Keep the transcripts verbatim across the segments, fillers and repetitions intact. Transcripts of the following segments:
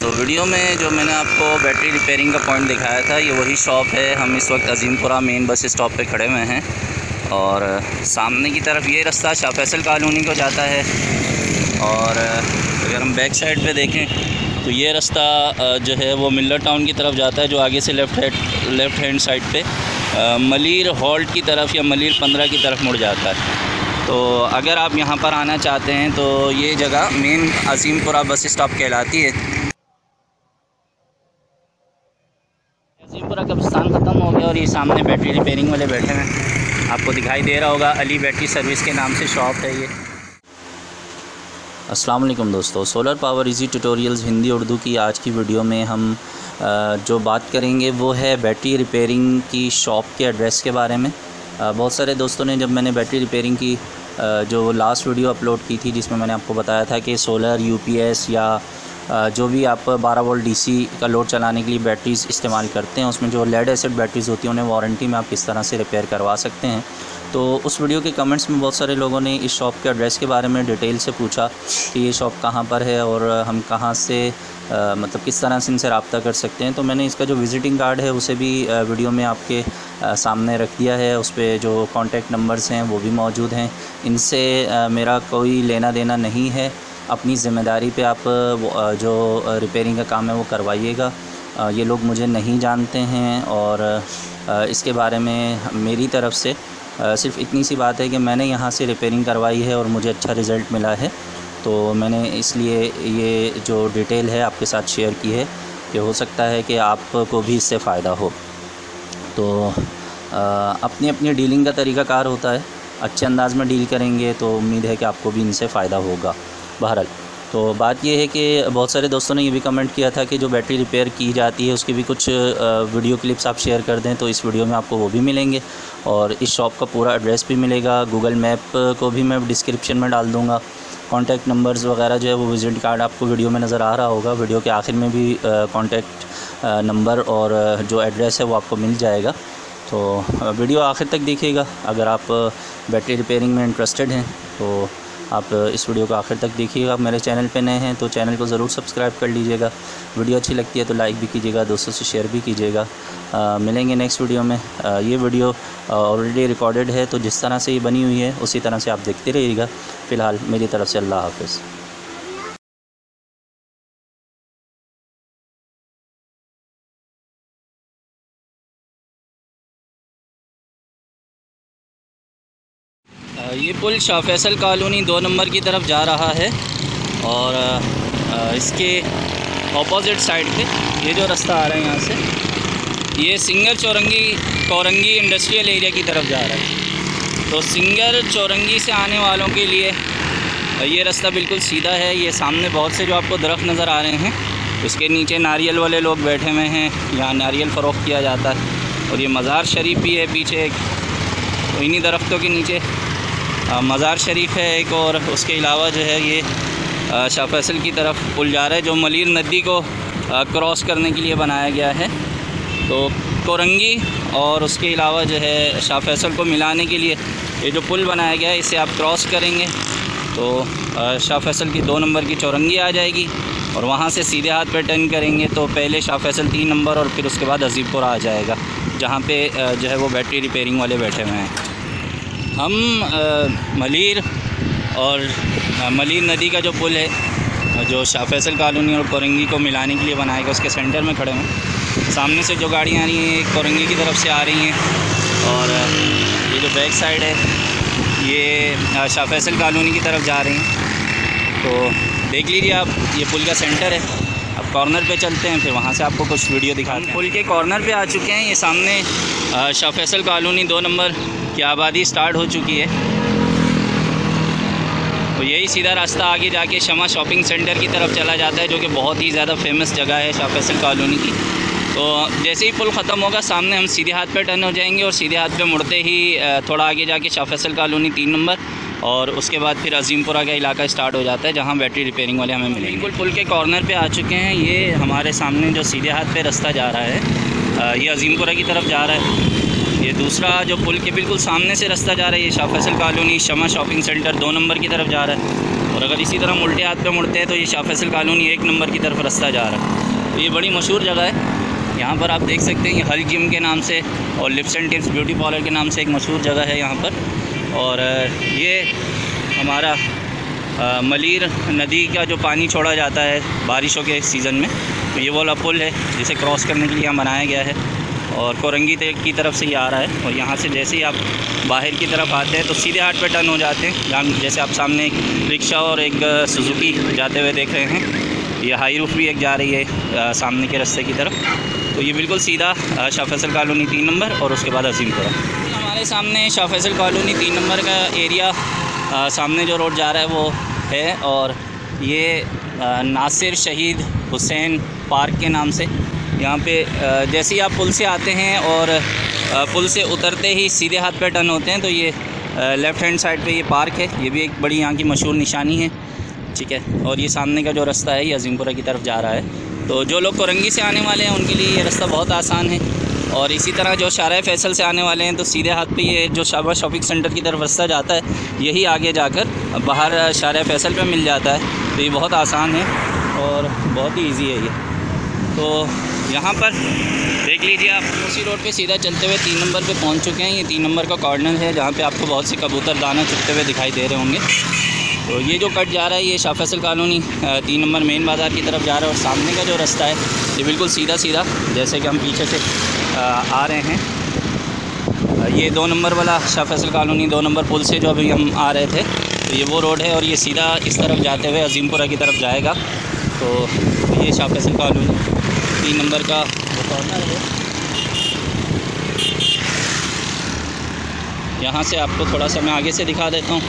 तो वीडियो में जो मैंने आपको बैटरी रिपेयरिंग का पॉइंट दिखाया था, ये वही शॉप है। हम इस वक्त अजीमपुरा मेन बस स्टॉप पे खड़े हुए हैं और सामने की तरफ ये रास्ता शाह फैसल कॉलोनी को जाता है। और अगर हम बैक साइड पे देखें तो ये रास्ता जो है वो मिल्लर टाउन की तरफ जाता है, जो आगे से left hand left hand side पे मलीर हॉल्ट की तरफ या मलीर पंद्रह की तरफ मुड़ जाता है। तो अगर आप यहाँ पर आना चाहते हैं तो ये जगह मेन अजीमपुरा बस स्टॉप कहलाती है। अजीमपुरा कब्रिस्तान ख़त्म हो गया और ये सामने बैटरी रिपेयरिंग वाले बैठे हैं, आपको दिखाई दे रहा होगा। अली बैटरी सर्विस के नाम से शॉप है ये। अस्सलाम वालेकुम दोस्तों, solar power easy tutorials Hindi Urdu की आज की वीडियो में हम जो बात करेंगे वो है बैटरी रिपेयरिंग की शॉप के एड्रेस के बारे में। बहुत सारे दोस्तों ने, जब मैंने बैटरी रिपेयरिंग की जो लास्ट वीडियो अपलोड की थी जिसमें मैंने आपको बताया था कि सोलर यूपीएस या जो भी आप बारह वोल्ट डीसी का लोड चलाने के लिए बैटरीज़ इस्तेमाल करते हैं, उसमें जो लेड एसिड बैटरीज़ होती हैं उन्हें वारंटी में आप किस तरह से रिपेयर करवा सकते हैं। तो उस वीडियो के कमेंट्स में बहुत सारे लोगों ने इस शॉप के एड्रेस के बारे में डिटेल से पूछा कि ये शॉप कहाँ पर है और हम कहाँ से आ, मतलब किस तरह से इनसे रब्ता कर सकते हैं। तो मैंने इसका जो विज़िटिंग कार्ड है उसे भी आ, वीडियो में आपके आ, सामने रख दिया है। उस पर जो कॉन्टैक्ट नंबर्स हैं वो भी मौजूद हैं। इनसे आ, मेरा कोई लेना देना नहीं है, अपनी ज़िम्मेदारी पे आप जो रिपेयरिंग का काम है वो करवाइएगा। ये लोग मुझे नहीं जानते हैं और इसके बारे में मेरी तरफ़ से सिर्फ़ इतनी सी बात है कि मैंने यहाँ से रिपेयरिंग करवाई है और मुझे अच्छा रिज़ल्ट मिला है, तो मैंने इसलिए ये जो डिटेल है आपके साथ शेयर की है कि हो सकता है कि आपको भी इससे फ़ायदा हो। तो अपनी अपनी डीलिंग का तरीक़ाकार होता है, अच्छे अंदाज़ में डील करेंगे तो उम्मीद है कि आपको भी इनसे फ़ायदा होगा। बहरहाल तो बात यह है कि बहुत सारे दोस्तों ने ये भी कमेंट किया था कि जो बैटरी रिपेयर की जाती है उसकी भी कुछ वीडियो क्लिप्स आप शेयर कर दें, तो इस वीडियो में आपको वो भी मिलेंगे और इस शॉप का पूरा एड्रेस भी मिलेगा। गूगल मैप को भी मैं डिस्क्रिप्शन में डाल दूँगा। कॉन्टैक्ट नंबर्स वगैरह जो है वो विजिट कार्ड आपको वीडियो में नज़र आ रहा होगा। वीडियो के आखिर में भी कॉन्टैक्ट नंबर और जो एड्रेस है वो आपको मिल जाएगा। तो वीडियो आखिर तक देखिएगा। अगर आप बैटरी रिपेयरिंग में इंटरेस्टेड हैं तो आप इस वीडियो को आखिर तक देखिएगा। आप मेरे चैनल पे नए हैं तो चैनल को ज़रूर सब्सक्राइब कर लीजिएगा। वीडियो अच्छी लगती है तो लाइक भी कीजिएगा, दोस्तों से शेयर भी कीजिएगा। आ, मिलेंगे नेक्स्ट वीडियो में। आ, ये वीडियो ऑलरेडी रिकॉर्डेड है तो जिस तरह से ये बनी हुई है उसी तरह से आप देखते रहिएगा। फ़िलहाल मेरी तरफ़ से अल्लाह हाफ़िज़। ये पुल शाह फैसल कॉलोनी दो नंबर की तरफ जा रहा है और इसके ऑपोजिट साइड पे ये जो रास्ता आ रहा है यहाँ से, ये Singer Chowrangi Korangi industrial area की तरफ जा रहा है। तो सिंगर चौरंगी से आने वालों के लिए ये रास्ता बिल्कुल सीधा है। ये सामने बहुत से जो आपको दरख्त नज़र आ रहे हैं, उसके नीचे नारियल वाले लोग बैठे हुए हैं, यहाँ नारियल फ़रोख्त किया जाता है। और ये मज़ार शरीफ भी है पीछे एक, तो इन्हीं दरख्तों के नीचे मज़ार शरीफ है एक, और उसके अलावा जो है ये शाह फैसल की तरफ पुल जा रहा है जो मलीर नदी को क्रॉस करने के लिए बनाया गया है। तो कोरंगी और उसके अलावा जो है शाह फैसल को मिलाने के लिए ये जो पुल बनाया गया है, इसे आप क्रॉस करेंगे तो शाह फैसल की दो नंबर की चौरंगी आ जाएगी और वहाँ से सीधे हाथ पे टर्न करेंगे तो पहले शाह फैसल तीन नंबर और फिर उसके बाद अजीमपुरा आ जाएगा, जहाँ पे जो है वो बैटरी रिपेयरिंग वाले बैठे हुए हैं। हम आ, मलीर और आ, मलीर नदी का जो पुल है जो शाह फैसल कॉलोनी और कोरंगी को मिलाने के लिए बनाया गया, उसके सेंटर में खड़े हैं। सामने से जो गाड़ियाँ आ रही हैं कोरंगी की तरफ से आ रही हैं और ये जो बैक साइड है ये शाह फैसल कॉलोनी की तरफ जा रही हैं। तो देख लीजिए आप, ये पुल का सेंटर है। अब कॉर्नर पे चलते हैं, फिर वहाँ से आपको कुछ वीडियो दिखाते हैं। पुल के कॉर्नर पे आ चुके हैं। ये सामने शाह फैसल कॉलोनी दो नंबर की आबादी स्टार्ट हो चुकी है। तो यही सीधा रास्ता आगे जाके शमा शॉपिंग सेंटर की तरफ चला जाता है, जो कि बहुत ही ज़्यादा फेमस जगह है शाह फैसल कॉलोनी की। तो जैसे ही पुल ख़त्म होगा सामने हम सीधे हाथ पे टर्न हो जाएंगे और सीधे हाथ पे मुड़ते ही थोड़ा आगे जाके शाह फैसल कॉलोनी तीन नंबर और उसके बाद फिर अजीमपुरा का इलाका स्टार्ट हो जाता है, जहाँ बैटरी रिपेयरिंग वाले हमें मिलेंगे। बिल्कुल पुल के कॉर्नर पे आ चुके हैं। ये हमारे सामने जो सीधे हाथ पे रास्ता जा रहा है ये अजीमपुरा की तरफ जा रहा है। ये दूसरा जो पुल के बिल्कुल सामने से रास्ता जा रहा है ये Shah Faisal colony Shama shopping centre दो नंबर की तरफ जा रहा है और अगर इसी तरह हम उल्टे हाथ पे मुड़ते हैं तो ये शाह फैसल कॉलोनी एक नंबर की तरफ रास्ता जा रहा है। तो ये बड़ी मशहूर जगह है। यहाँ पर आप देख सकते हैं ये हल जिम के नाम से और lips and tips beauty parlour के नाम से एक मशहूर जगह है यहाँ पर। और ये हमारा आ, मलीर नदी का जो पानी छोड़ा जाता है बारिशों के सीज़न में, तो ये वाला पुल है जिसे क्रॉस करने के लिए यहाँ बनाया गया है और कोरंगी की तरफ से ये आ रहा है। और यहाँ से जैसे ही आप बाहर की तरफ आते हैं तो सीधे हाथ पे टर्न हो जाते हैं। जहाँ जैसे आप सामने एक रिक्शा और एक सुजुकी जाते हुए देख रहे हैं, ये हाई रूफ भी एक जा रही है आ, सामने के रास्ते की तरफ। तो ये बिल्कुल सीधा शाह फैसल कॉलोनी तीन नंबर और उसके बाद अजीमपुरा। हमारे सामने शाह फैसल कॉलोनी तीन नंबर का एरिया आ, सामने जो रोड जा रहा है वो है। और ये आ, नासिर शहीद हुसैन पार्क के नाम से यहाँ पे जैसे ही आप पुल से आते हैं और पुल से उतरते ही सीधे हाथ पे टर्न होते हैं तो ये लेफ़्ट हैंड साइड पे ये पार्क है। ये भी एक बड़ी यहाँ की मशहूर निशानी है, ठीक है। और ये सामने का जो रास्ता है ये अजीमपुरा की तरफ जा रहा है। तो जो लोग कोरंगी से आने वाले हैं उनके लिए ये रास्ता बहुत आसान है। और इसी तरह जो शाह फैसल से आने वाले हैं तो सीधे हाथ पे ये जो शाहबाज शॉपिंग सेंटर की तरफ रास्ता जाता है यही आगे जाकर बाहर शाह फैसल पे मिल जाता है। तो ये बहुत आसान है और बहुत ही ईजी है ये। तो यहाँ पर देख लीजिए आप उसी रोड पे सीधा चलते हुए तीन नंबर पे पहुँच चुके हैं। ये तीन नंबर का कॉर्नर है जहाँ पे आपको बहुत से कबूतर दाना चुगते हुए दिखाई दे रहे होंगे। तो ये जो कट जा रहा है ये शाह फैसल कॉलोनी तीन नंबर मेन बाज़ार की तरफ जा रहा है। और सामने का जो रास्ता है ये बिल्कुल सीधा सीधा जैसे कि हम पीछे से आ रहे हैं, ये दो नंबर वाला शाह फैसल कॉलोनी दो नंबर पुल से जो अभी हम आ रहे थे तो ये वो रोड है। और ये सीधा इस तरफ जाते हुए अजीमपुरा की तरफ जाएगा। तो ये शाह फैसल कॉलोनी तीन नंबर का कॉर्नर है। यहाँ से आपको थोड़ा सा मैं आगे से दिखा देता हूँ।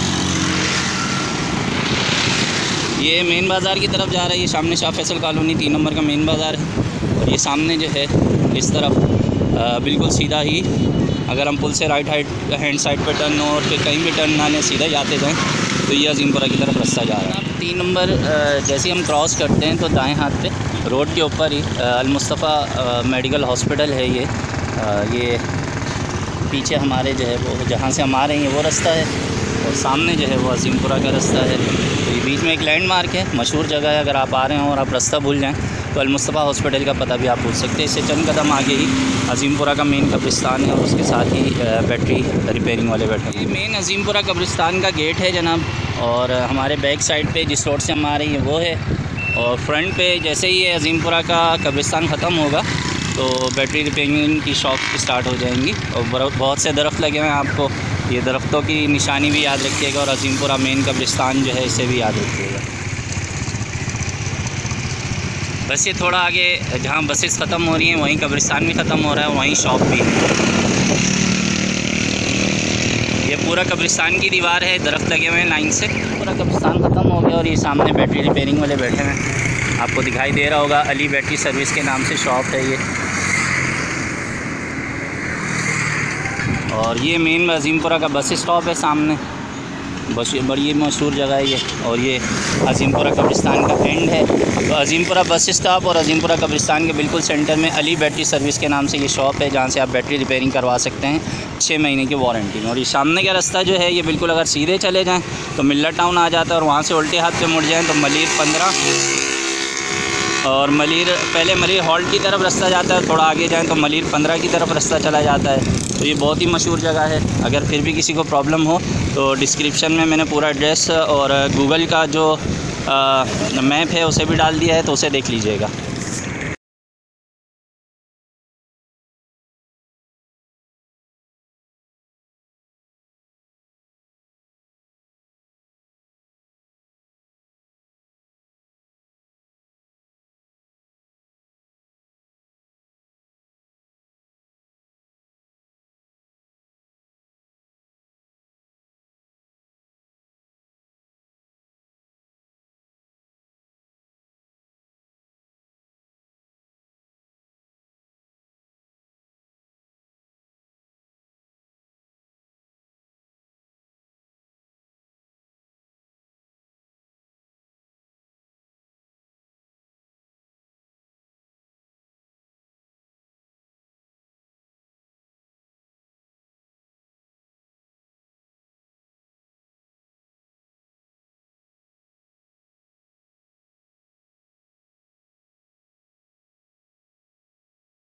ये मेन बाज़ार की तरफ जा रहा है। ये सामने शाह फैसल कॉलोनी तीन नंबर का मेन बाज़ार है। और ये सामने जो है इस तरफ आ, बिल्कुल सीधा ही अगर हम पुल से राइट हैंड साइड पर टर्न और फिर कहीं भी टर्न ना लें सीधा जाते जाएँ तो ये अजीमपुरा की तरफ रास्ता जा रहा है। तीन नंबर जैसे हम क्रॉस करते हैं तो दाएं हाथ पे रोड के ऊपर ही अल मुस्तफ़ा मेडिकल हॉस्पिटल है। ये आ, ये पीछे हमारे जो है वो जहाँ से हम आ रहे हैं वो रास्ता है और सामने जो है वो अजीमपुरा का रास्ता है। तो ये बीच में एक लैंडमार्क है, मशहूर जगह है। अगर आप आ रहे हो और आप रास्ता भूल जाएँ तो अल मुस्तफ़ा हॉस्पिटल का पता भी आप पूछ सकते हैं। इससे चंद कदम आगे ही अजीमपुरा का मेन कब्रिस्तान है और उसके साथ ही बैटरी रिपेयरिंग वाले बैठे। ये मेन अजीमपुरा कब्रिस्तान का गेट है जनाब। और हमारे बैक साइड पे जिस रोड से हम आ रहे हैं वो है। और फ्रंट पे जैसे ही ये अजीमपुरा का कब्रिस्तान ख़त्म होगा तो बैटरी रिपेयरिंग की शॉप स्टार्ट हो जाएंगी। और बहुत से दरख्त लगे हुए हैं, आपको ये दरख्तों की निशानी भी याद रखिएगा। और अजीमपुरा मेन कब्रिस्तान जो है इसे भी याद रखिएगा। बस ये थोड़ा आगे जहाँ बसेस ख़त्म हो रही हैं वहीं कब्रिस्तान भी ख़त्म हो रहा है, वहीं शॉप भी है। ये पूरा कब्रिस्तान की दीवार है, दरख्त लगे हुए हैं लाइन से। पूरा कब्रिस्तान ख़त्म हो गया और ये सामने बैटरी रिपेयरिंग वाले बैठे हैं, आपको दिखाई दे रहा होगा। अली बैटरी सर्विस के नाम से शॉप है ये। और ये मेन अजीमपुरा का बस स्टॉप है सामने, बस ये बड़ी मशहूर जगह है ये। और ये अजीमपुरा कब्रिस्तान का एंड है। तो अजीमपुरा बस स्टॉप और अजीमपुरा कब्रिस्तान के बिल्कुल सेंटर में अली बैटरी सर्विस के नाम से ये शॉप है जहाँ से आप बैटरी रिपेयरिंग करवा सकते हैं छः महीने की वारंटी में। और ये सामने का रास्ता जो है ये बिल्कुल अगर सीधे चले जाएँ तो मिल्लर टाउन आ जाता है। और वहाँ से उल्टे हाथ पे मुड़ जाएँ तो मलीर पंद्रह और मलीर पहले मलीर हॉल्ट की तरफ रास्ता जाता है। थोड़ा आगे जाएँ तो मलीर पंद्रह की तरफ रास्ता चला जाता है। तो ये बहुत ही मशहूर जगह है। अगर फिर भी किसी को प्रॉब्लम हो तो डिस्क्रिप्शन में मैंने पूरा एड्रेस और गूगल का जो मैप है उसे भी डाल दिया है, तो उसे देख लीजिएगा।